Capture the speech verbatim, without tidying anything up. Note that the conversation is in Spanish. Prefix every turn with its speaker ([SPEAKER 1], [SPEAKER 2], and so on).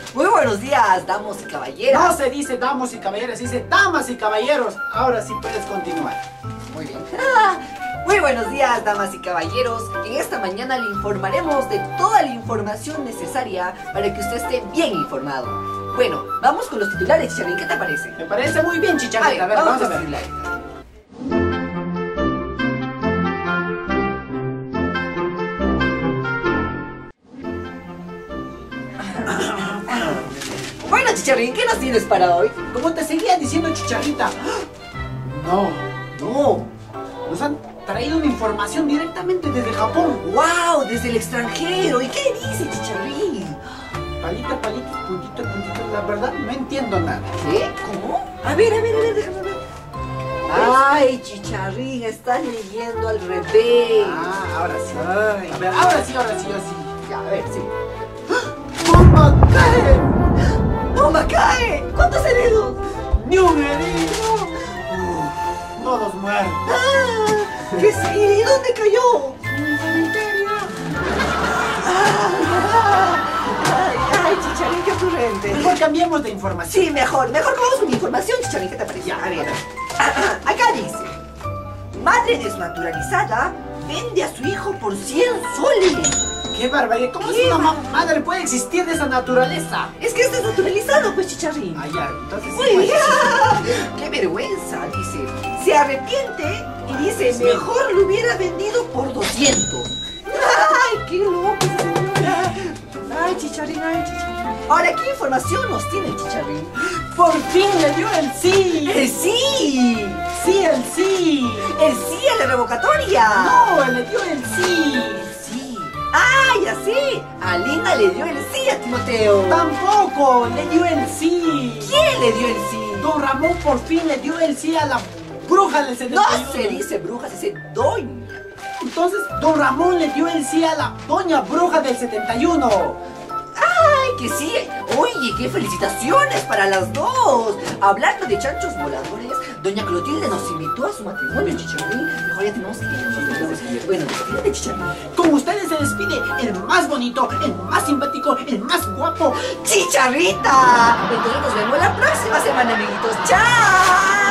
[SPEAKER 1] Muy buenos días, damos y caballeros.
[SPEAKER 2] No se dice damos y caballeros, se dice damas y caballeros. Ahora sí puedes continuar.
[SPEAKER 1] Muy bien. Muy buenos días, damas y caballeros. En esta mañana le informaremos de toda la información necesaria para que usted esté bien informado. Bueno, vamos con los titulares, Chicharrín, ¿qué te parece?
[SPEAKER 2] Me parece muy bien, Chicharrita. A ver,
[SPEAKER 1] vamos,
[SPEAKER 2] vamos a
[SPEAKER 1] a
[SPEAKER 2] ver.
[SPEAKER 1] titulares. Bueno, Chicharrín, ¿qué nos tienes para hoy?
[SPEAKER 2] Como te seguía diciendo, Chicharrita. No,
[SPEAKER 1] No.
[SPEAKER 2] nos han traído una información directamente desde Japón.
[SPEAKER 1] ¡Wow! Desde el extranjero. ¿Y qué dice, Chicharrín?
[SPEAKER 2] Palita, palita, puntito, puntito. La verdad, no entiendo nada.
[SPEAKER 1] ¿Qué? ¿Cómo? A ver, a ver, a ver, déjame ver. Ay, Chicharrín, estás leyendo al revés.
[SPEAKER 2] Ah, ahora sí.
[SPEAKER 1] Ay.
[SPEAKER 2] A ver, ahora sí, ahora sí, ahora sí.
[SPEAKER 1] Ya, a ver, sí.
[SPEAKER 2] ¡Bomba cae!
[SPEAKER 1] ¡Bomba cae! ¿Cuántos heridos?
[SPEAKER 2] ¡Ni un herido! Uf, todos muertos.
[SPEAKER 1] ¡Ah! ¿Qué sí? ¿Y dónde cayó?
[SPEAKER 2] ¡En el cementerio!
[SPEAKER 1] Ay, ay, Chicharrín, qué ocurrente.
[SPEAKER 2] Mejor cambiemos de información.
[SPEAKER 1] Sí, mejor, mejor vamos con información, Chicharrín, ¿qué te parece?
[SPEAKER 2] Ya,
[SPEAKER 1] A ver, acá dice: madre desnaturalizada vende a su hijo por cien soles.
[SPEAKER 2] ¡Qué barbaridad! ¿Cómo
[SPEAKER 1] ¿Qué
[SPEAKER 2] es una
[SPEAKER 1] ma-
[SPEAKER 2] ma- madre puede existir de esa naturaleza?
[SPEAKER 1] Es que es desnaturalizado, pues, Chicharrín.
[SPEAKER 2] Ah, ya, entonces sí,
[SPEAKER 1] Uy,
[SPEAKER 2] pues.
[SPEAKER 1] ¡qué vergüenza! Dice, se arrepiente y dice,
[SPEAKER 2] Sí.
[SPEAKER 1] mejor lo hubiera vendido por doscientos. ¡Ay, qué loco esa señora! ¡Ay, Chicharrín, ay, Chicharrín! Ahora, ¿qué información nos tiene, Chicharrín?
[SPEAKER 2] ¡Por fin le dio el sí!
[SPEAKER 1] ¡El sí!
[SPEAKER 2] ¡Sí, el sí!
[SPEAKER 1] ¡El sí a la revocatoria!
[SPEAKER 2] ¡No, le dio el sí!
[SPEAKER 1] ¡El sí! ¡Ah, ya sé! A Lina le dio el sí a Timoteo.
[SPEAKER 2] ¡Tampoco! ¡Le dio el sí!
[SPEAKER 1] ¿Quién le dio el sí?
[SPEAKER 2] Don Ramón por fin le dio el sí a la bruja del setenta y uno.
[SPEAKER 1] No se dice bruja, se dice doña.
[SPEAKER 2] Entonces, Don Ramón le dio el sí a la doña bruja del setenta y uno.
[SPEAKER 1] ¡Ay, que sí! Oye, qué felicitaciones para las dos. Hablando de chanchos voladores, doña Clotilde nos invitó a su matrimonio, Chicharrín. Mejor ya tenemos que ir. Tenemos que ir. Bueno, despídete, Chicharrín.
[SPEAKER 2] Con ustedes se despide el más bonito, el más simpático, el más guapo.
[SPEAKER 1] ¡Chicharrita! Entonces nos vemos la próxima semana, amiguitos. ¡Chao!